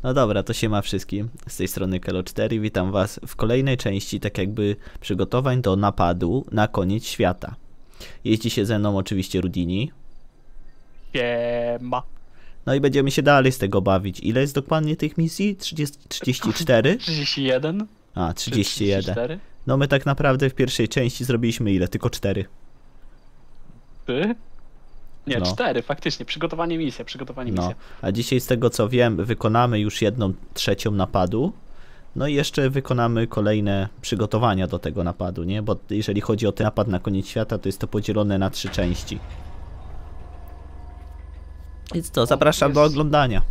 No dobra, to siema wszystkim. Z tej strony Kelo4. Witam was w kolejnej części, tak jakby przygotowań do napadu na koniec świata. Jeździ się ze mną oczywiście Rudini. Siema. No i będziemy się dalej z tego bawić. Ile jest dokładnie tych misji? 34? 31? A, 31. 34? No my tak naprawdę w pierwszej części zrobiliśmy ile? Tylko 4. Ty? Nie, No. 4, faktycznie. Przygotowanie misji. No, a dzisiaj z tego co wiem, wykonamy już 1/3 napadu. No i jeszcze wykonamy kolejne przygotowania do tego napadu, nie? Bo jeżeli chodzi o ten napad na koniec świata, to jest to podzielone na 3 części. Więc to, zapraszam do oglądania.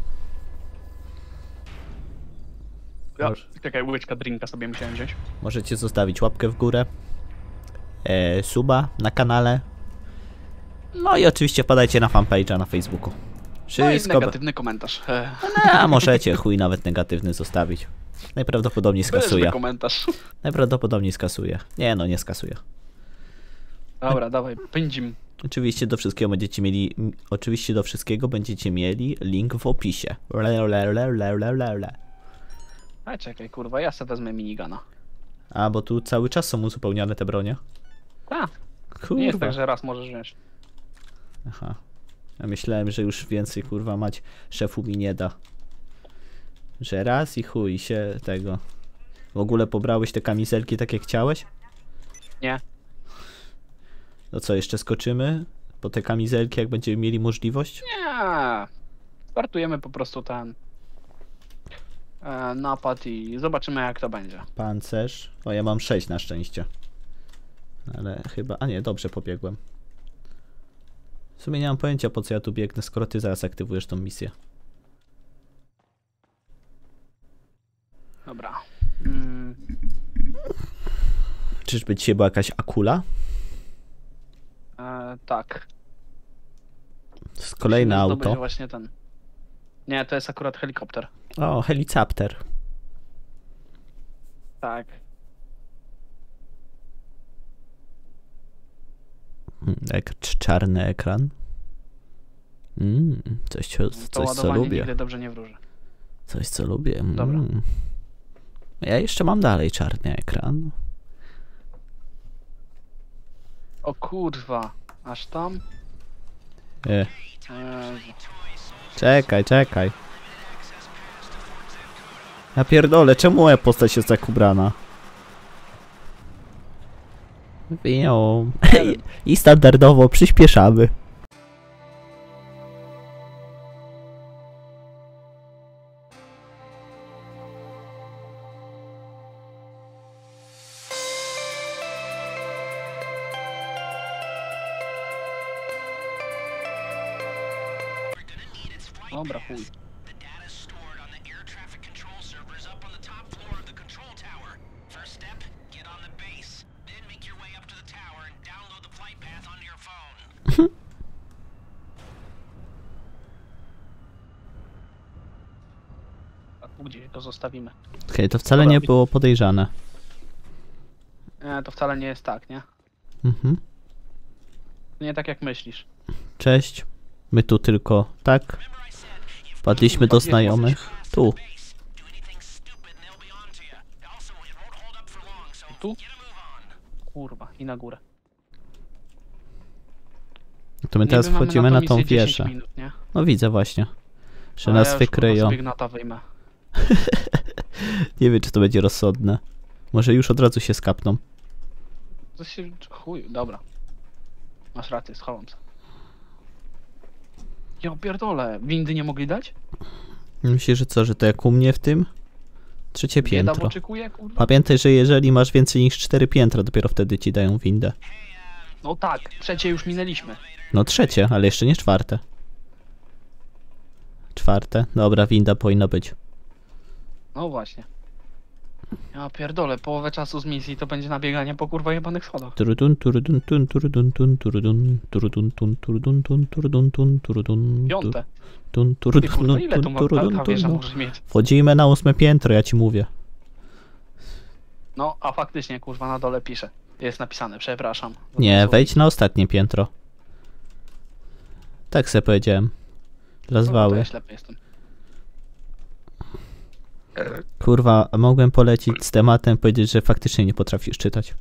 Ja, czekaj, łyczka drinka sobie musiałem wziąć. Możecie zostawić łapkę w górę, suba na kanale. No i oczywiście wpadajcie na fanpage'a na Facebooku. No i Wszystko. negatywny komentarz. A możecie chuj nawet negatywny zostawić. Najprawdopodobniej skasuję. komentarz. Najprawdopodobniej skasuję. Nie no, nie skasuję. Dobra, dawaj, pędzim. Oczywiście do wszystkiego będziecie mieli link w opisie. A czekaj, kurwa, ja sobie wezmę minigana. A, bo tu cały czas są uzupełniane te bronie. Tak, Kurwa. nie jest tak, że raz możesz wziąć. Aha. Ja myślałem, że już więcej kurwa mać szefu mi nie da. Że raz i chuj się tego. W ogóle pobrałeś te kamizelki tak jak chciałeś? Nie. No co, jeszcze skoczymy po te kamizelki, jak będziemy mieli możliwość? Nie. Startujemy po prostu ten napad i zobaczymy jak to będzie. Pancerz. O, ja mam 6 na szczęście. Ale chyba... A nie, dobrze pobiegłem. W sumie nie mam pojęcia, po co ja tu biegnę, skoro ty zaraz aktywujesz tą misję. Dobra. Czyżby dzisiaj była jakaś akula? Tak. To jest kolejne Musimy zdobyć auto. właśnie ten. Nie, to jest akurat helikopter. O, helicopter. Tak. Czarny ekran. Coś To co ładowanie lubię. nigdy dobrze nie wróży. Coś co lubię. Dobra. Ja jeszcze mam dalej czarny ekran. O kurwa, aż tam? E, Jezu. czekaj. Ja pierdolę, czemu moja postać jest tak ubrana? Wią. I standardowo przyspieszamy. Dobra, chuj. A tu gdzie go zostawimy? Okej, to wcale Dobra. nie było podejrzane. Nie, to wcale nie jest tak, nie? Mhm. Nie tak jak myślisz. Cześć. My tu tylko, tak? Wpadliśmy do znajomych. Tu. Tu? Kurwa, i na górę. To my teraz Niby mamy wchodzimy na tą misję 10 wieżę. minut, nie? No widzę właśnie. Że A nas ja już, wykryją. kurwa, sobie gnata wyjmę. Nie wiem, czy to będzie rozsądne. Może już od razu się skapną. To się... chuj, dobra. Masz rację, schowam się. Ja pierdolę, windy nie mogli dać? Myślisz, że co, że to jak u mnie w tym? Trzecie Bieda piętro. oczekuje, kurwa? Pamiętaj, że jeżeli masz więcej niż 4 piętra, dopiero wtedy ci dają windę. No tak, trzecie już minęliśmy. No trzecie, ale jeszcze nie czwarte. Czwarte? Dobra, winda powinna być. No właśnie. Ja pierdolę, połowę czasu z misji to będzie nabieganie po kurwa jebanych schodach. Turudun, turudun, tun, turudun, tun, turudun, turudun, tun, turudun, tun, turudun, tun, turudun, Piąte. tun, Ty turudun, kurwa, ile tun, tu turudun, ta wieża tun. może mieć? Wchodzimy na 8 piętro, ja ci mówię. No, a faktycznie kurwa na dole pisze. Jest napisane, przepraszam. Nie, wejdź na ostatnie piętro. Tak se powiedziałem. Dla No, to zwały. ja ślepy jestem. Kurwa, mogłem polecić z tematem, powiedzieć, że faktycznie nie potrafisz czytać.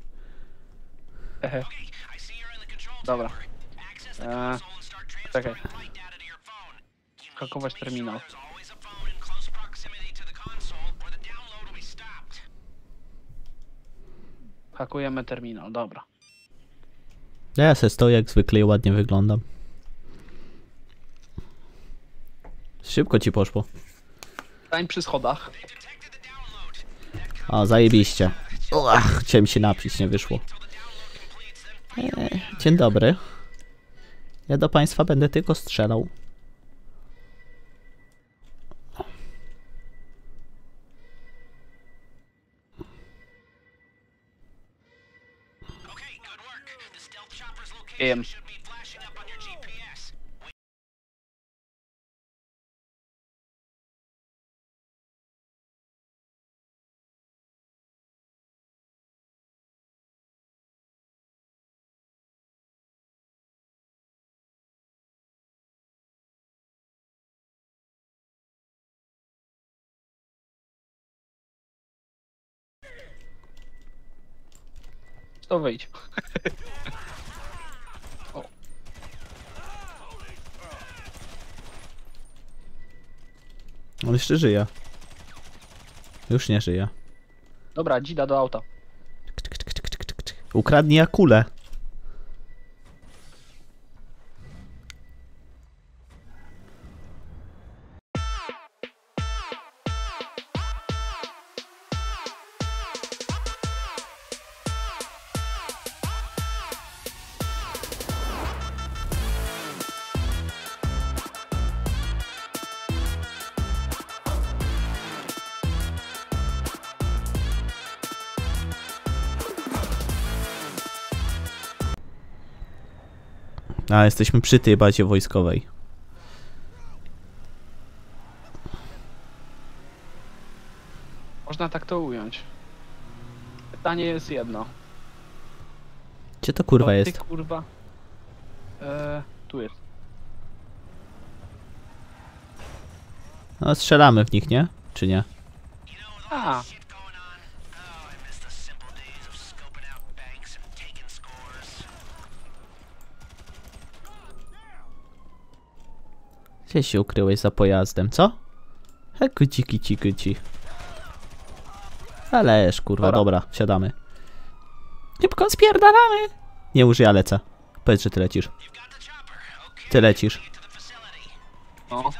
Dobra. Czekaj. Hakować terminal. Hakujemy terminal, dobra. Ja se stoję jak zwykle i ładnie wyglądam. Szybko ci poszło. Stań przy schodach. O, zajebiście. Chciałem się napić, nie wyszło. Dzień dobry. Ja do państwa będę tylko strzelał. Wiem. To wyjdź. O. On jeszcze żyje. Już nie żyje. Dobra, dzida do auta. Ukradnij akulę. A, jesteśmy przy tej bazie wojskowej. Można tak to ująć. Pytanie jest jedno. Gdzie to kurwa To jest? Ty, kurwa. Tu jest. No strzelamy w nich, nie? Czy nie? A, Gdzie się ukryłeś za pojazdem, co? Guci, kici, guci. Ależ kurwa, dobra, wsiadamy. Szybko spierdalamy! Nie już ja lecę. Powiedz, że ty lecisz. Ty lecisz. no.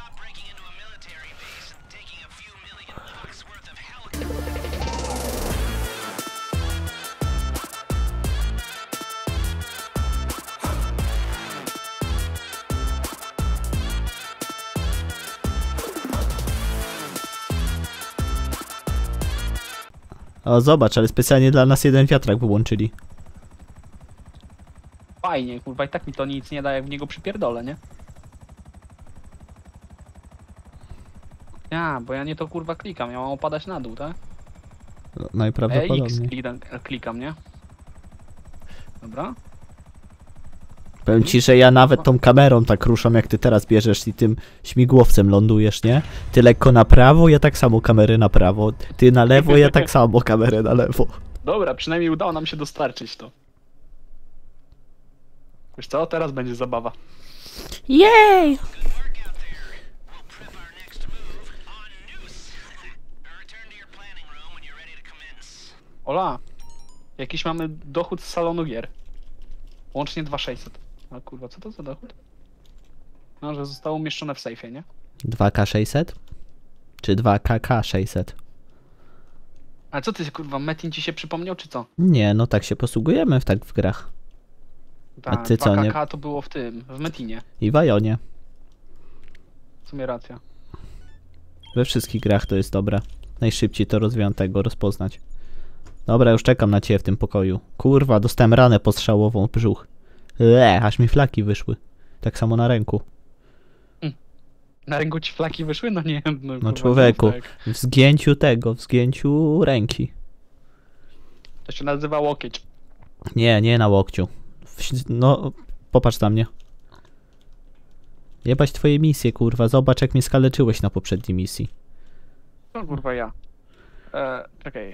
O, zobacz, ale specjalnie dla nas jeden wiatrak wyłączyli. Fajnie, kurwa, i tak mi to nic nie da, jak w niego przypierdolę, nie? Ja, bo ja nie to kurwa klikam, ja mam opadać na dół, tak? No X najprawdopodobniej. klikam, nie? Dobra. Powiem ci, że ja nawet tą kamerą tak ruszam, jak ty teraz bierzesz i tym śmigłowcem lądujesz, nie? Ty lekko na prawo, ja tak samo kamerę na prawo. Ty na lewo, ja tak samo kamerę na lewo. Dobra, przynajmniej udało nam się dostarczyć to. Wiesz co, teraz będzie zabawa. Jej! Ola, jakiś mamy dochód z salonu gier. Łącznie 2600. A kurwa, co to za dochód? No, że zostało umieszczone w sejfie, nie? 2K600? Czy 2KK600? A co ty, kurwa, Metin ci się przypomniał, czy co? Nie, no tak się posługujemy tak w grach. Ta, A ty co, nie? 2KK to było w tym, w Metinie. I w Ionie. W sumie racja. We wszystkich grach to jest dobre. Najszybciej to rozwiązanego rozpoznać. Dobra, już czekam na ciebie w tym pokoju. Kurwa, dostałem ranę postrzałową w brzuch. Aż mi flaki wyszły. Tak samo na ręku. Na ręku ci flaki wyszły? No nie, no, kurwa, Człowieku, tak. w zgięciu ręki. To się nazywa łokieć. Nie na łokciu. No, popatrz na mnie. Jebać twoje misje, kurwa. Zobacz, jak mnie skaleczyłeś na poprzedniej misji. To kurwa ja. Czekaj.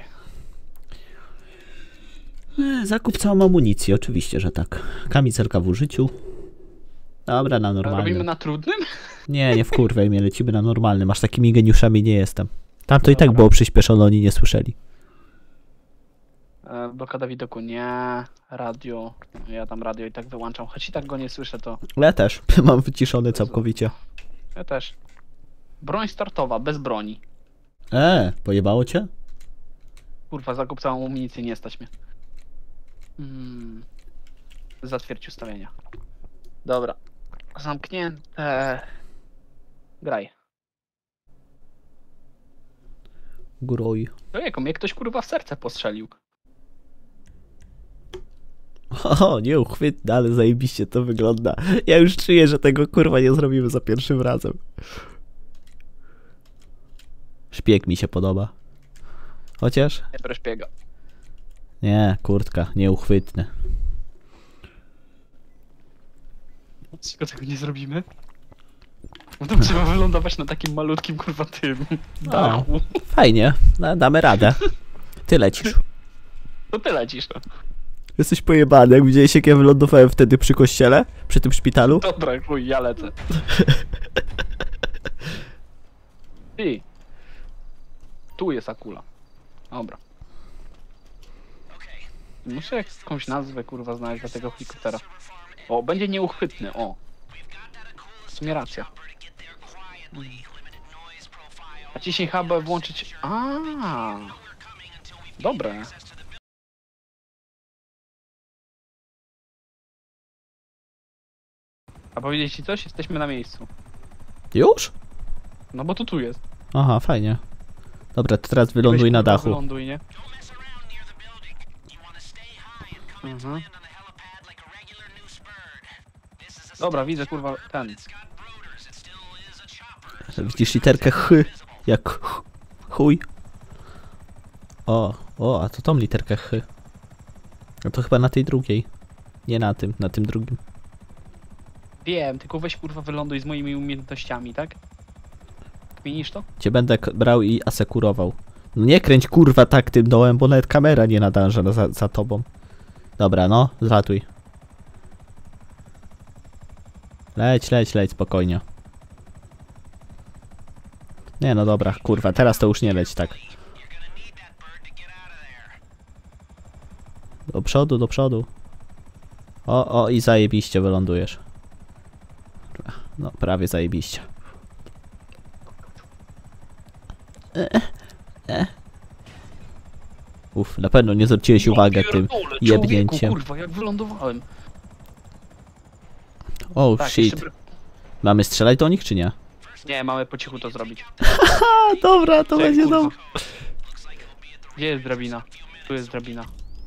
Zakup całą amunicję, oczywiście, że tak. Kamizelka w użyciu. Dobra, na normalnym. Robimy na trudnym? Nie wkurwaj mnie, lecimy na normalnym. Aż takimi geniuszami nie jestem. Tam to i tak Dobra. było przyspieszone, oni nie słyszeli. Blokada widoku nie. Radio. Ja tam radio i tak wyłączam. Choć i tak go nie słyszę, to Ja też. Mam wyciszony całkowicie. ja też. Broń startowa, bez broni. Pojebało cię? Kurwa, zakup całą amunicję, nie stać mnie. Zatwierdź ustawienia. Dobra. Zamknięte. Graj. Grój. To jako mnie ktoś kurwa w serce postrzelił. O, nieuchwytne, ale zajebiście to wygląda. Ja już czuję, że tego kurwa nie zrobimy za pierwszym razem. Szpieg mi się podoba. Chociaż? Nie preszpiega. Nie, kurtka, nieuchwytny. Dlaczego tego nie zrobimy? No to trzeba wylądować na takim malutkim kurwa tym dachu. Fajnie, damy radę. Ty lecisz. To ty lecisz. Jesteś pojebany, jak widziałeś jak ja wylądowałem wtedy przy kościele? Przy tym szpitalu? Dobra, chuj, ja lecę. Ty. Tu jest akula. Dobra. Muszę jakąś nazwę kurwa znaleźć dla tego helikoptera. O, będzie nieuchwytny, o. W sumie racja. A ciśnień HB włączyć... Dobre. A powiedzieć ci coś? Jesteśmy na miejscu. Już? No bo to tu jest. Aha, fajnie. Dobra, to teraz wyląduj Weź, na kurwa, dachu. Wyląduj, nie? Mhm. Dobra, widzę kurwa ten. Widzisz literkę H, jak chuj. A to tą literkę H. No to chyba na tej drugiej. Nie na tym drugim. Wiem, tylko weź kurwa wyląduj z moimi umiejętnościami, tak? Kminisz to? Cię będę brał i asekurował. No nie kręć kurwa tak tym dołem, bo nawet kamera nie nadąża za tobą. Dobra, no, zlatuj. Leć, spokojnie. Nie, no dobra, kurwa, teraz to już nie leć tak. Do przodu. O, i zajebiście wylądujesz. No, prawie zajebiście. Na pewno nie zwróciłeś uwagę tym jebnięciem. Kurwa, jak wylądowałem. Oh Tak, shit. Mamy strzelać do nich, czy nie? Nie, mamy po cichu to zrobić. Dobra, to Ej, będzie kurwa. dobre. Gdzie jest drabina? Tu jest drabina.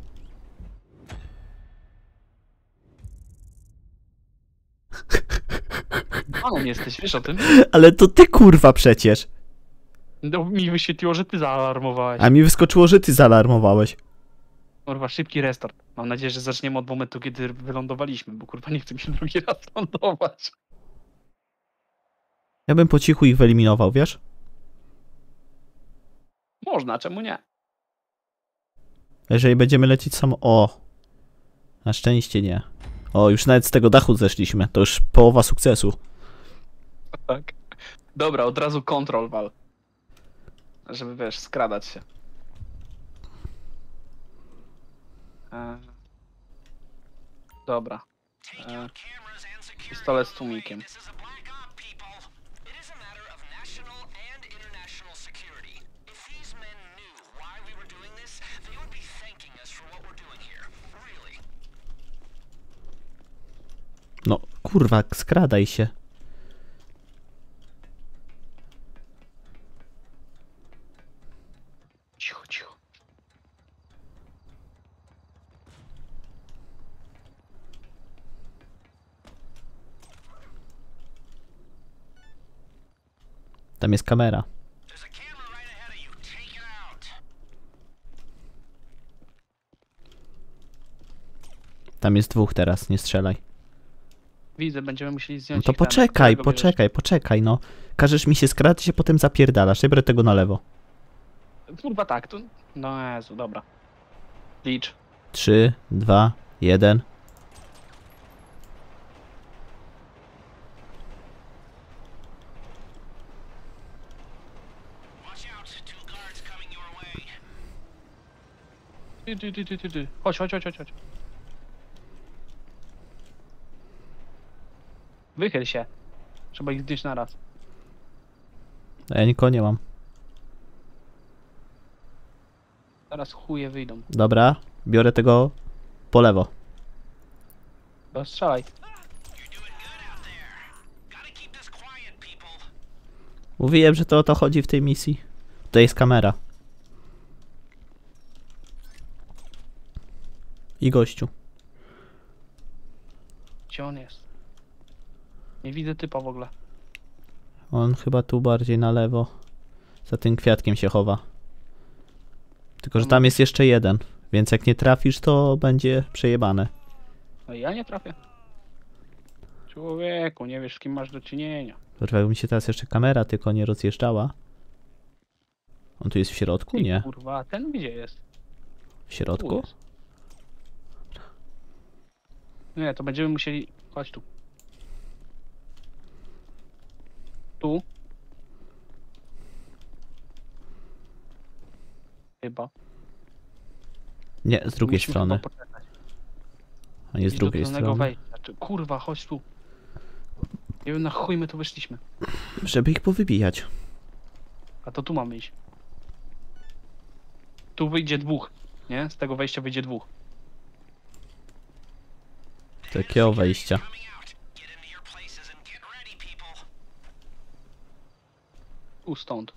Panem jesteś, wiesz o tym? Ale to ty kurwa przecież. No, mi wyświetliło, że ty zaalarmowałeś. A mi wyskoczyło, że ty zaalarmowałeś. Kurwa, szybki restart. Mam nadzieję, że zaczniemy od momentu, kiedy wylądowaliśmy, bo kurwa nie chcę mi się drugi raz lądować. Ja bym po cichu ich wyeliminował, wiesz? Można, czemu nie? Jeżeli będziemy lecieć samo... O! Na szczęście nie. O, już nawet z tego dachu zeszliśmy. To już połowa sukcesu. Tak. Dobra, od razu control wal. Żeby, wiesz, skradać się. Dobra. Pistolet z tłumikiem. No, kurwa, skradaj się. Cicho, cicho. Tam jest kamera. Tam jest dwóch teraz, nie strzelaj. Widzę, będziemy musieli No zdjąć to ich ten, poczekaj, którego bierzesz. poczekaj, no. Każesz mi się skradać, się potem zapierdalasz. Ja biorę tego na lewo. Kurwa tak, tu... No Jezu, dobra. Licz. 3, 2, 1. Ty. Chodź. Wychyl się. Trzeba ich zdjąć na raz. Ja nikogo nie mam. Zaraz chuje wyjdą. Dobra, biorę tego po lewo. To strzelaj. Mówiłem, że to o to chodzi w tej misji. To jest kamera. I gościu. Gdzie on jest? Nie widzę typa w ogóle. On chyba tu bardziej na lewo. Za tym kwiatkiem się chowa. Tylko, że tam jest jeszcze jeden. Więc jak nie trafisz, to będzie przejebane. No i ja nie trafię. Człowieku, nie wiesz z kim masz do czynienia. Kurwa, mi się teraz jeszcze kamera tylko nie rozjeżdżała. On tu jest w środku? Ty, Nie. kurwa, ten gdzie jest? W Tu środku? jest. Nie, to będziemy musieli... Chodź tu. Tu. Chyba. Nie, z drugiej Musimy strony. chyba poczekać. A nie z Idź do drugiej tylnego strony. wejścia. Kurwa, chodź tu. Nie wiem na chuj my tu wyszliśmy. Żeby ich powybijać. A to tu mamy iść. Tu wyjdzie dwóch. Nie? Z tego wejścia wyjdzie dwóch. Takiego wejścia. Tu stąd.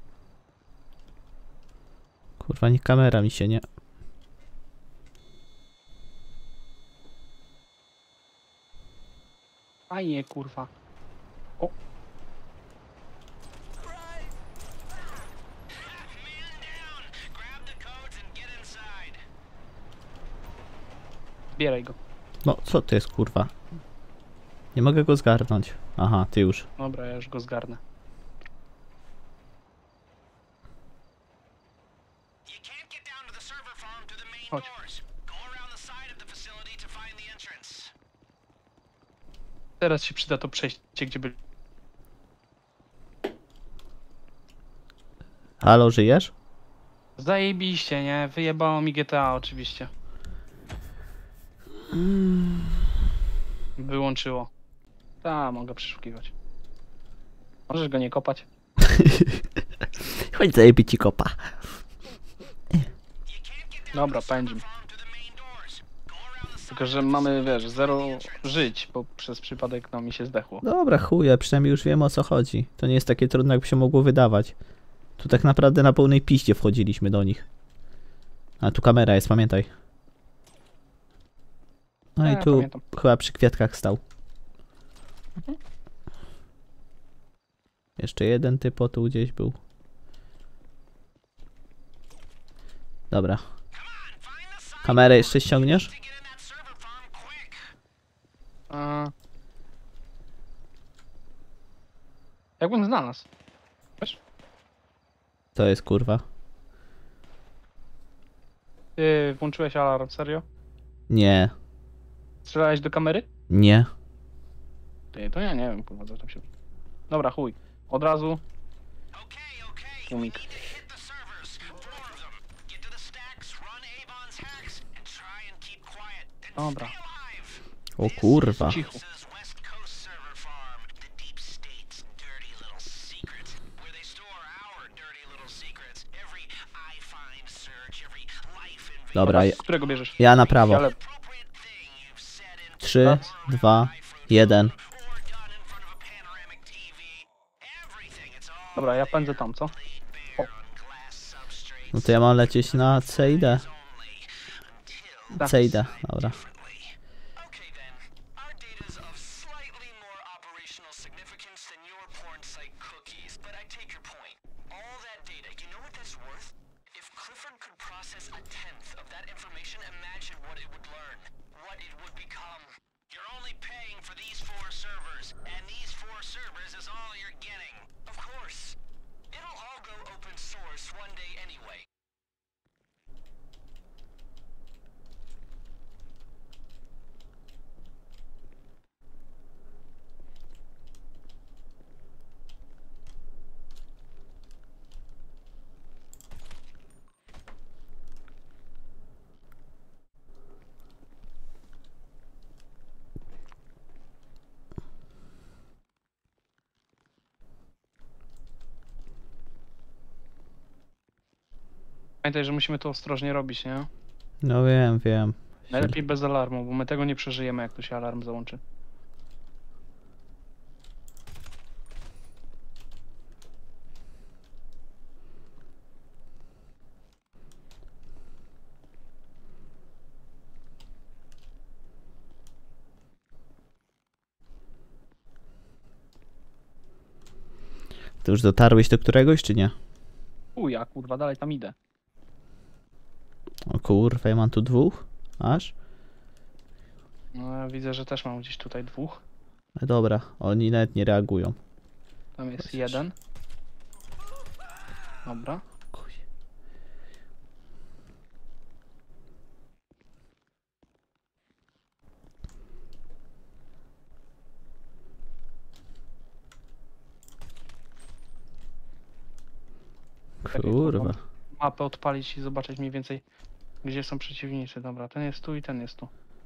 Kurwa, nie kamera mi się nie... Fajnie, kurwa. O. Zbieraj go. No, co to jest kurwa? Nie mogę go zgarnąć. Aha, ty już. Dobra, ja już go zgarnę. Chodź. Teraz się przyda to przejście, gdzie by... Halo, żyjesz? Zajebiście, nie? Wyjebało mi GTA oczywiście. Wyłączyło. Ta, mogę przeszukiwać. Możesz go nie kopać? Chodź zajebie ci kopa. Dobra, pędzim. Tylko, że mamy, wiesz, 0 żyć, bo przez przypadek no mi się zdechło. Dobra, chuja, przynajmniej już wiem o co chodzi. To nie jest takie trudne, jakby się mogło wydawać. Tu tak naprawdę na pełnej piździe wchodziliśmy do nich. A tu kamera jest, pamiętaj. No i tu Pamiętam. chyba przy kwiatkach stał. Jeszcze jeden typ o tu gdzieś był. Dobra. Kamerę jeszcze ściągniesz? Jakbym znalazł. Wiesz? To jest kurwa. Ty włączyłeś alarm, serio? Nie. Strzelałeś do kamery? Nie. Ty, to ja nie wiem, kurwa, co tam się... Dobra, chuj. Od razu... Tłumik. Dobra, O kurwa. cicho. Dobra, Z którego bierzesz? ja na prawo. Ale 3, 2, 1. dobra, ja pędzę tam, co? No to ja mam lecieć na C i D. Tak. C i D, dobra. Pamiętaj, że musimy to ostrożnie robić, nie? No wiem, wiem. Najlepiej bez alarmu, bo my tego nie przeżyjemy, jak tu się alarm załączy. Ty już dotarłeś do któregoś, czy nie? Ja kurwa, dalej tam idę. O kurwa, ja mam tu dwóch? Aż? No ja widzę, że też mam gdzieś tutaj dwóch. No dobra, oni nawet nie reagują. Tam jest Chociaż- jeden. Dobra. Kurwa. Mapę odpalić i zobaczyć mniej więcej, gdzie są przeciwnicy. Dobra, ten jest tu i ten jest tu.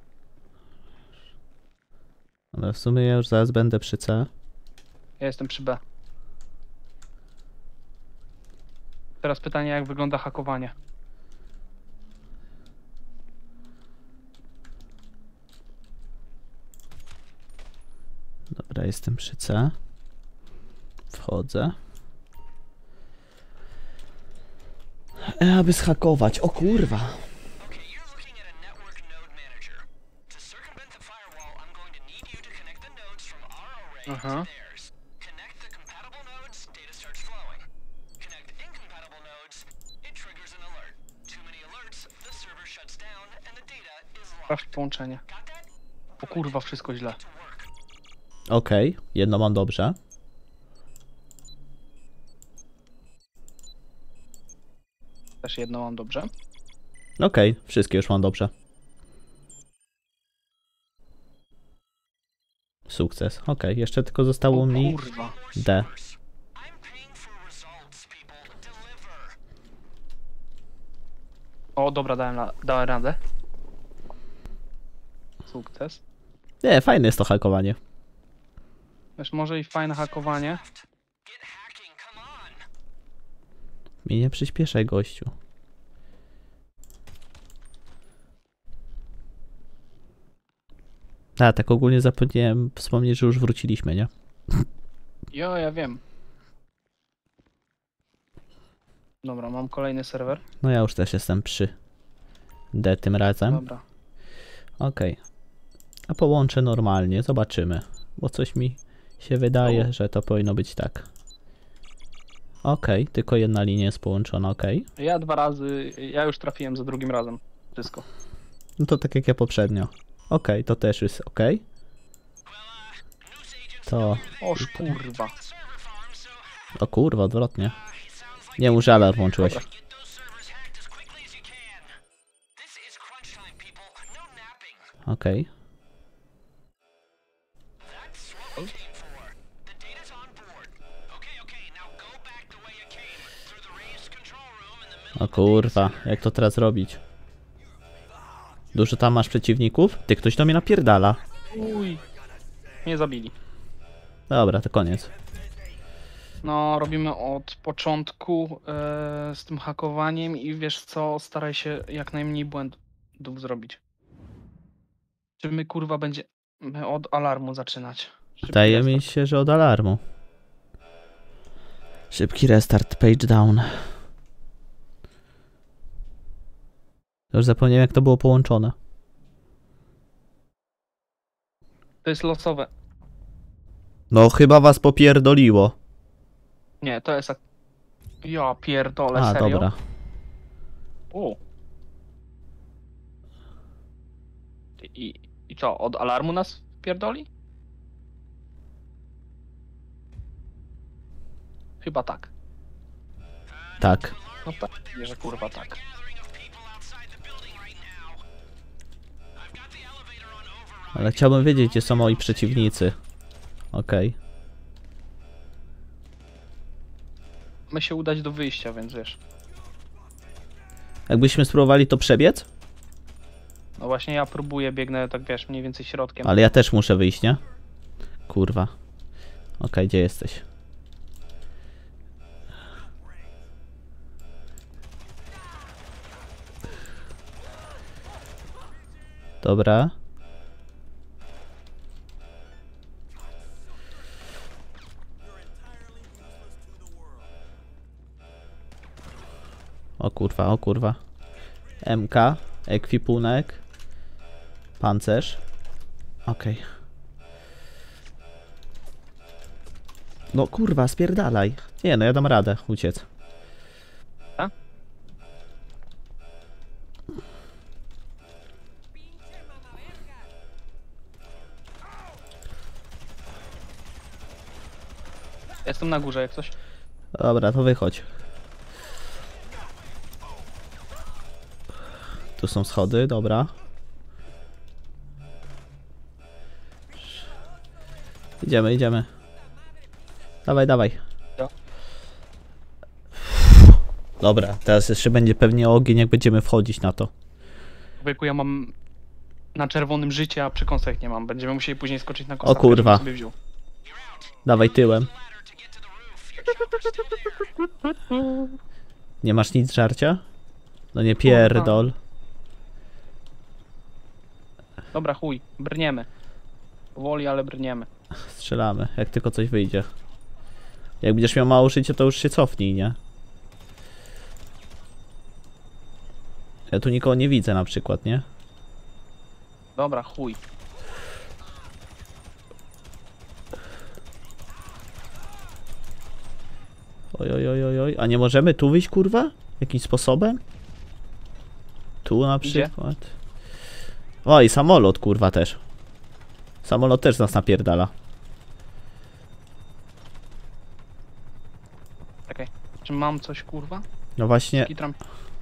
Ale w sumie ja już zaraz będę przy C. Ja jestem przy B. Teraz pytanie, jak wygląda hakowanie. Dobra, jestem przy C. Wchodzę. Aby zhakować. O kurwa. Okay, you're looking at a network node manager. To circumvent the firewall, I'm going to need you to connect the nodes from our array to theirs. Connect the compatible nodes, data starts flowing. Connect incompatible nodes, it triggers an alert. Too many alerts, the server shuts down and the data is Sprawdź locked. połączenie. Got that? O kurwa, wszystko źle. To work. Okej, jedno mam dobrze. Też jedno mam dobrze. Okej, wszystkie już mam dobrze. Sukces. Okej, jeszcze tylko zostało O mi kurwa. D. I'm paying for results, people. Deliver. O, dobra, dałem radę. Sukces. Nie, fajne jest to hakowanie. Wiesz, może i fajne hakowanie. Get hacking, come on. Mi nie przyspieszaj, gościu. A, tak ogólnie zapomniałem wspomnieć, że już wróciliśmy, nie? Jo, ja wiem. Dobra, mam kolejny serwer. No ja już też jestem przy D tym razem. Dobra. Okej. A połączę normalnie, zobaczymy. Bo coś mi się wydaje, że to powinno być tak. Okej, tylko jedna linia jest połączona, okej. Ja 2 razy, ja już trafiłem za drugim razem. Wszystko. No to tak jak ja poprzednio. Okej, to też jest okej. To... O kurwa. O kurwa, odwrotnie. Nie, już alarm włączyłeś. Dobra. Get those servers hacked as quickly as you can. This is crunch time, people. No napping. Okej. That's what we came for. The data's on board. Okay, now go back the way you came. Through the raised control room in the middle O kurwa, jak to teraz robić? Dużo tam masz przeciwników? Ty, ktoś do mnie napierdala. Uj. Nie zabili. Dobra, to koniec. No, robimy od początku z tym hakowaniem i wiesz co, staraj się jak najmniej błędów zrobić. Czy my kurwa będziemy od alarmu zaczynać? Szybki Wydaje mi restart. się, że od alarmu. Szybki restart, page down. Już zapomniałem, jak to było połączone. To jest losowe. No, chyba was popierdoliło. Nie, to jest... Ja pierdolę, A, serio? dobra. U. I co, od alarmu nas pierdoli? Chyba tak. Tak. No pewnie, że kurwa tak. gathering of people outside the building right now. I've got the elevator on override. Ale chciałbym wiedzieć, gdzie są moi przeciwnicy. Okej. My się udać do wyjścia, więc wiesz. Jakbyśmy spróbowali to przebiec? No właśnie ja próbuję, biegnę tak wiesz, mniej więcej środkiem. Ale ja też muszę wyjść, nie? Kurwa. Okej, gdzie jesteś? Dobra. O kurwa, o kurwa. MK, ekwipunek, pancerz. Okej. No kurwa, spierdalaj. Nie no, ja dam radę uciec. Tak? Jestem na górze jak coś. Dobra, to wychodź. Tu są schody, dobra. Idziemy, idziemy. Dawaj, dawaj. Co? Dobra, teraz jeszcze będzie pewnie ogień, jak będziemy wchodzić na to. Wieku, ja mam na czerwonym życie, a przekąsek nie mam. Będziemy musieli później skoczyć na O kostach. kurwa. Sobie wziął. Dawaj tyłem. Nie masz nic żarcia? No nie pierdol. Dobra, chuj, brniemy. Powoli, ale brniemy. Strzelamy, jak tylko coś wyjdzie. Jak będziesz miał mało życia, to już się cofnij, nie? Ja tu nikogo nie widzę na przykład, nie? Dobra, chuj. Oj, oj, oj, oj, oj. A nie możemy tu wyjść, kurwa? Jakimś sposobem? Tu na Gdzie? przykład. Oj, samolot, kurwa, też. Samolot też nas napierdala. Czekaj. Czy mam coś, kurwa? No właśnie, Kitram.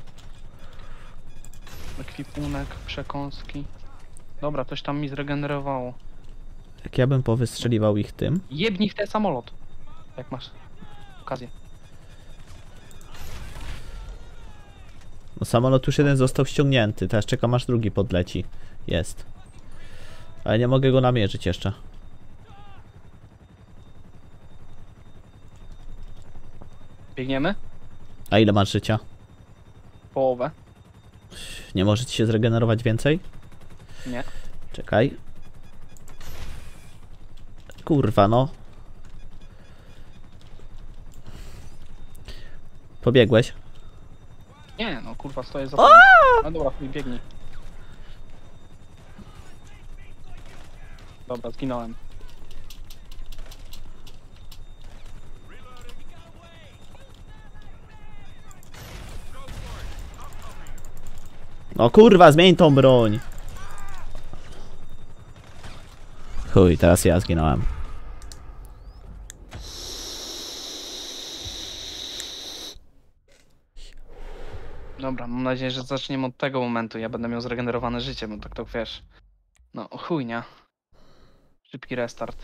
Ekwipunek, przekąski. Dobra, coś tam mi zregenerowało. jak ja bym powystrzeliwał ich tym. Jebnij w ten samolot. Jak masz okazję. No samolot już jeden został ściągnięty, teraz czekam aż drugi podleci. Jest. Ale nie mogę go namierzyć jeszcze. Biegniemy? A ile masz życia? Połowę. Nie może ci się zregenerować więcej? Nie. Czekaj. Kurwa, no. Pobiegłeś? Nie, no kurwa, stoję za tobą. No dobra, chuj, biegnij. Dobra, zginąłem. No kurwa, zmień tą broń. Chuj, teraz ja zginąłem. Dobra, mam nadzieję, że zaczniemy od tego momentu. Ja będę miał zregenerowane życie, bo tak to wiesz. No, chujnia. Szybki restart.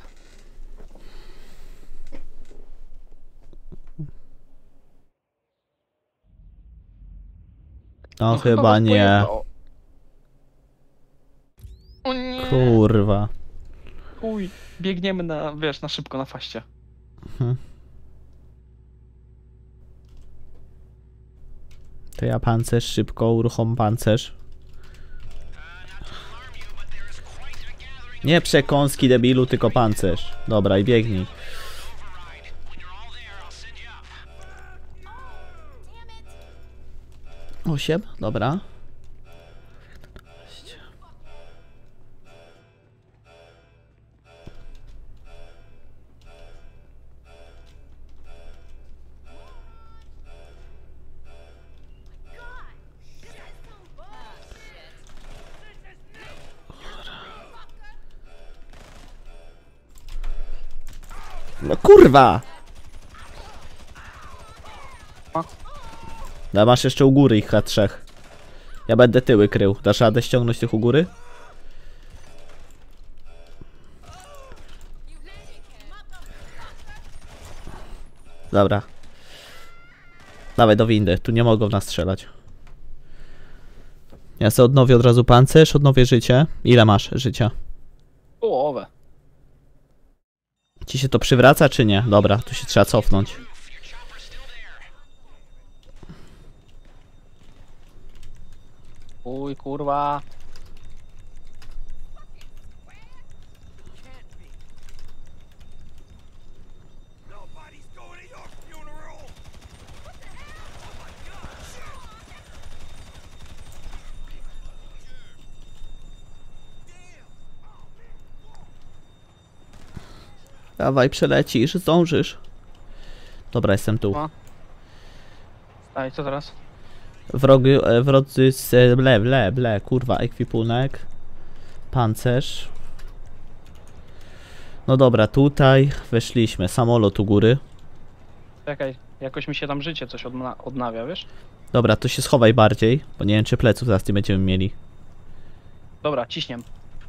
No, chyba was nie. pojebało. O nie! Kurwa. Chuj. Biegniemy na, wiesz, na szybko, na faście. Mhm. To ja pancerz, szybko, uruchom pancerz. Nie przekąski, debilu, tylko pancerz. Dobra, i biegnij. 8, dobra. No kurwa! No masz jeszcze u góry ich H3. Ja będę tyły krył. Dasz radę ściągnąć tych u góry? Dobra. Dawaj do windy. Tu nie mogą nas strzelać. Ja sobie odnowię od razu pancerz, odnowię życie. Ile masz życia? Połowę. Ci się to przywraca czy nie? Dobra, tu się trzeba cofnąć. Uj, kurwa. Dawaj, przelecisz, zdążysz. Dobra, jestem tu. O. Daj, co teraz? Wrodzy z kurwa, ekwipunek. Pancerz. No dobra, tutaj weszliśmy. Samolot u góry. Czekaj, jakoś mi się tam życie coś odnawia, wiesz? Dobra, to się schowaj bardziej, bo nie wiem czy pleców zaraz nie będziemy mieli. Dobra, ciśniem.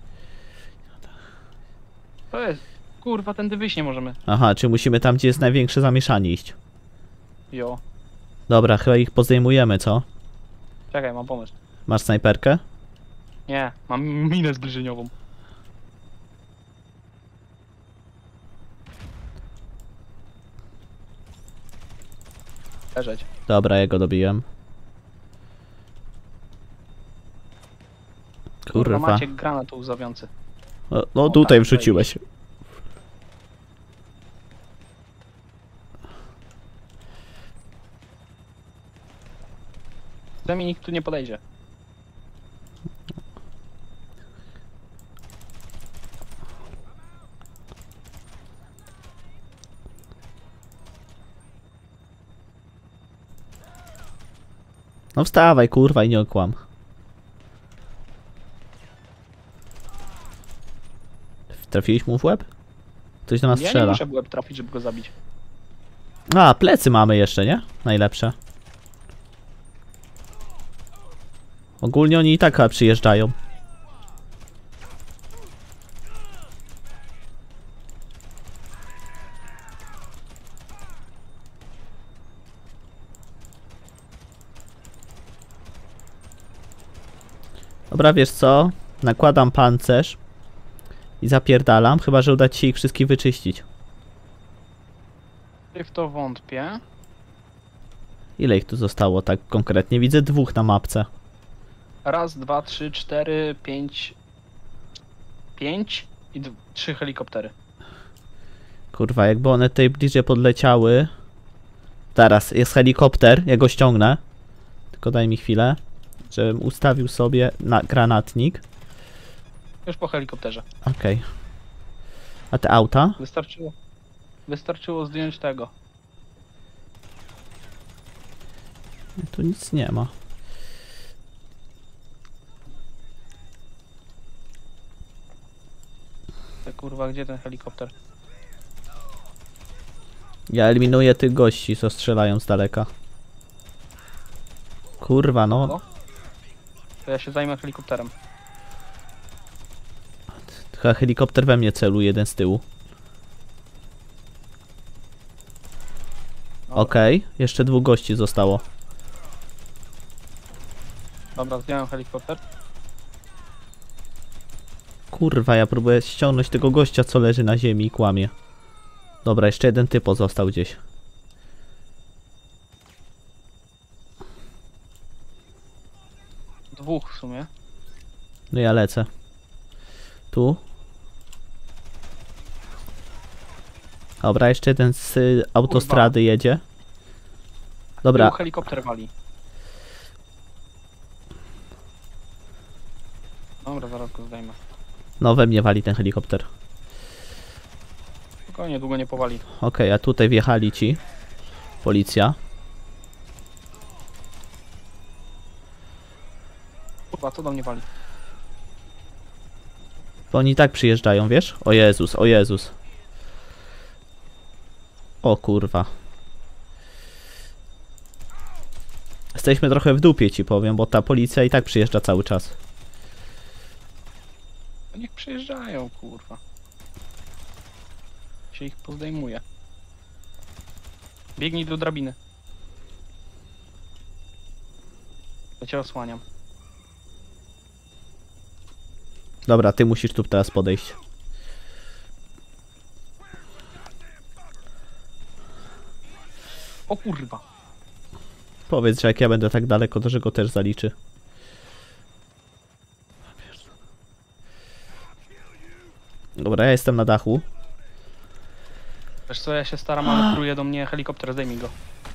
To jest... Kurwa, tędy wyjść nie możemy. Aha, czy musimy tam, gdzie jest największe zamieszanie iść? Jo. Dobra, chyba ich pozdejmujemy, co? Czekaj, mam pomysł. Masz snajperkę? Nie, mam minę zbliżeniową. Leżeć. Dobra, ja go dobiłem. Kurwa. Macie granat łzawiący. No tutaj tak, wrzuciłeś. Przynajmniej nikt tu nie podejdzie. No wstawaj, kurwa, i nie okłam. Trafiliśmy mu w łeb? Ktoś do nas Ja nie strzela. muszę w łeb trafić, żeby go zabić. A, plecy mamy jeszcze, nie? Najlepsze. Ogólnie oni i tak chyba przyjeżdżają. Dobra, wiesz co? Nakładam pancerz i zapierdalam, chyba że uda ci się ich wszystkich wyczyścić. W to wątpię. Ile ich tu zostało tak konkretnie? Widzę 2 na mapce. Raz, dwa, trzy, cztery, pięć. 5 i 3 helikoptery. Kurwa, jakby one tutaj bliżej podleciały. Teraz jest helikopter, ja go ściągnę. Tylko daj mi chwilę, żebym ustawił sobie na granatnik. Już po helikopterze. Okej. A te auta? Wystarczyło zdjąć tego. Tu nic nie ma. Te kurwa, gdzie ten helikopter? Ja eliminuję tych gości, co strzelają z daleka. Kurwa, no. No. To ja się zajmę helikopterem. Chyba helikopter we mnie celuje, jeden z tyłu. Dobra. Okej, jeszcze 2 gości zostało. Dobra, zdjąłem helikopter. Kurwa, ja próbuję ściągnąć tego gościa, co leży na ziemi i kłamie. Dobra, jeszcze jeden typ pozostał gdzieś. Dwóch w sumie. No ja lecę. Tu. Dobra, jeszcze jeden z autostrady jedzie. Dobra, Tył helikopter wali. Dobra, zaraz go zdejmę. no we mnie wali ten helikopter. Spokojnie, długo nie powali. Okej, a tutaj wjechali ci. Policja. Kurwa, co do mnie wali? Bo oni i tak przyjeżdżają, wiesz? O Jezus, o Jezus. O kurwa. Jesteśmy trochę w dupie, ci powiem, bo ta policja i tak przyjeżdża cały czas. No niech przyjeżdżają, kurwa. Się ich pozdejmuje. Biegnij do drabiny. Ja cię osłaniam. Dobra, ty musisz tu teraz podejść. O kurwa. Powiedz, że jak ja będę tak daleko, to że go też zaliczy. Dobra, ja jestem na dachu. Wiesz co, ja się staram, ale pruje do mnie helikopter, zdejmij go.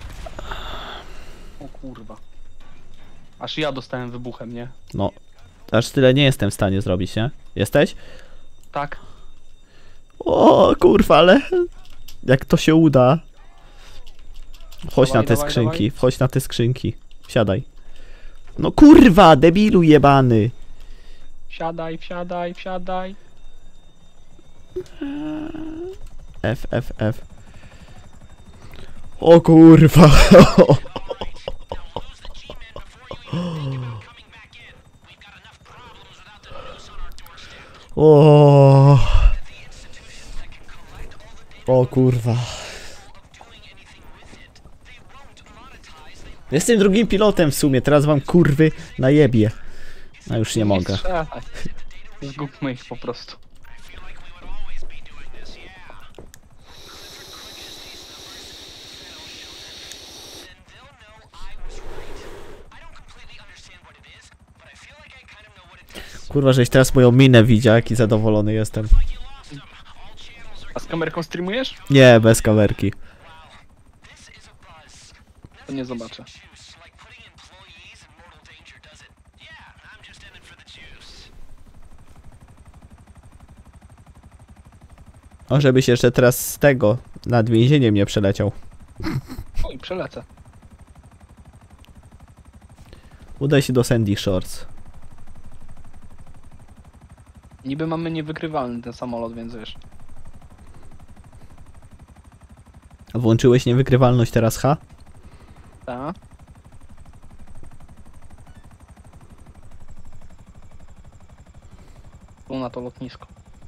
O kurwa. Aż ja dostałem wybuchem, nie? No, aż tyle nie jestem w stanie zrobić, nie? Jesteś? Tak. O kurwa, ale jak to się uda. Wchodź Dawaj, na te dawaj, skrzynki, dawaj. wchodź na te skrzynki. Wsiadaj. No kurwa, debilu jebany. Wsiadaj, wsiadaj, wsiadaj. F, F, F. O kurwa. O. O kurwa. Jestem drugim pilotem w sumie, teraz wam kurwy najebie. A już nie mogę. Strzelaj. Zgubmy ich po prostu. Kurwa, żeś teraz moją minę widział, jaki zadowolony jestem. A z kamerką streamujesz? Nie, bez kamerki. To nie zobaczę. O, żebyś jeszcze teraz z tego nad więzieniem nie przeleciał. Oj, przelecę. Udaj się do Sandy Shores. Niby mamy niewykrywalny ten samolot, więc wiesz. Włączyłeś niewykrywalność teraz, ha? Ta. Tu na to lotnisko.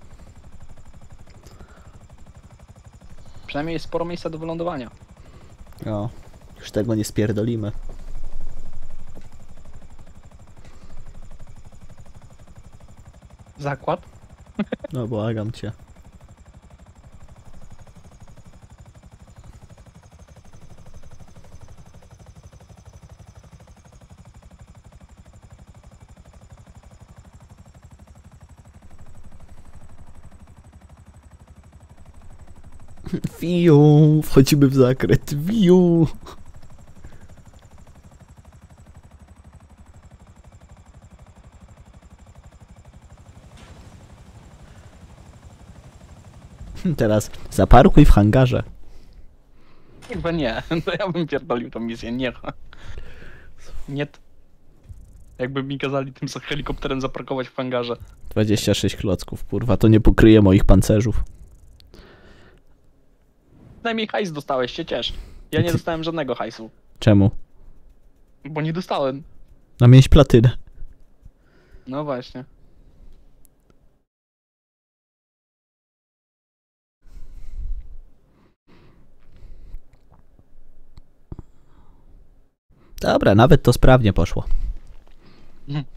Przynajmniej jest sporo miejsca do wylądowania. O, już tego nie spierdolimy. Zakład? No błagam cię. Wiu, wchodzimy w zakręt, wiu. Teraz zaparkuj w hangarze. Chyba nie, to ja bym pierdolił tą misję, nie. Nie. Jakby mi kazali tym helikopterem zaparkować w hangarze. 26 klocków, kurwa, to nie pokryje moich pancerzów. Przynajmniej hajs dostałeś, się ciesz. Ja nie dostałem żadnego hajsu. Czemu? Bo nie dostałem. Na mieć platynę. No właśnie. Dobra, nawet to sprawnie poszło. Mhm.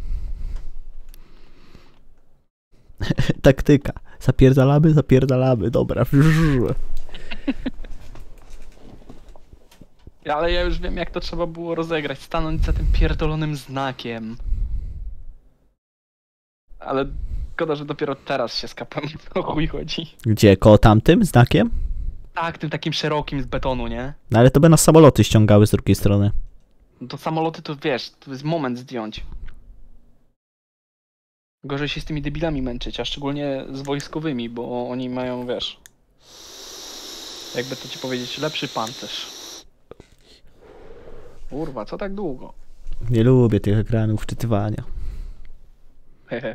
Taktyka. Zapierdalamy, zapierdalamy, dobra. Ale ja już wiem, jak to trzeba było rozegrać. Stanąć za tym pierdolonym znakiem. Ale szkoda, że dopiero teraz się skapam, o chuj chodzi. Gdzie, koło tamtym znakiem? Tak, tym takim szerokim z betonu, nie? No ale to by nas samoloty ściągały z drugiej strony. No to samoloty to wiesz, to jest moment zdjąć. Gorzej się z tymi debilami męczyć, a szczególnie z wojskowymi, bo oni mają, wiesz... Jakby to ci powiedzieć, lepszy pancerz. Kurwa, co tak długo? Nie lubię tych ekranów wczytywania. Hehe.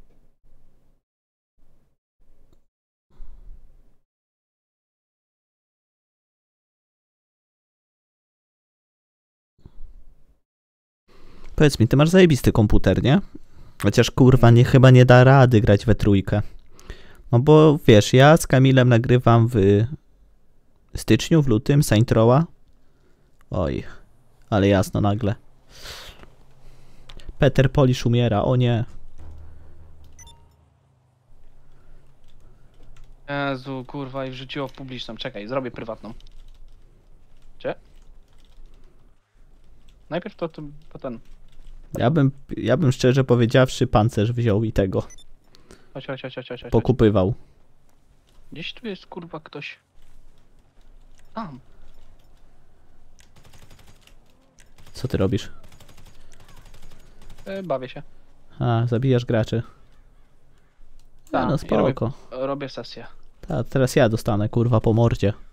Powiedz mi, ty masz zajebisty komputer, nie? Chociaż kurwa, chyba nie da rady grać we trójkę. No bo wiesz, ja z Kamilem nagrywam w styczniu, w lutym, Saint Rowa. Oj, ale jasno nagle. Peter Polish umiera, o nie. Jezu, kurwa, i wrzuciło w publiczną. Czekaj, zrobię prywatną. Gdzie? Najpierw to ten. Ja bym szczerze powiedziawszy pancerz wziął i tego. Chodź. Pokupywał. Gdzieś tu jest, kurwa, ktoś. Tam. Co ty robisz? Bawię się. A, zabijasz graczy. Tak, No i spoko. robię sesję. A teraz ja dostanę kurwa po mordzie.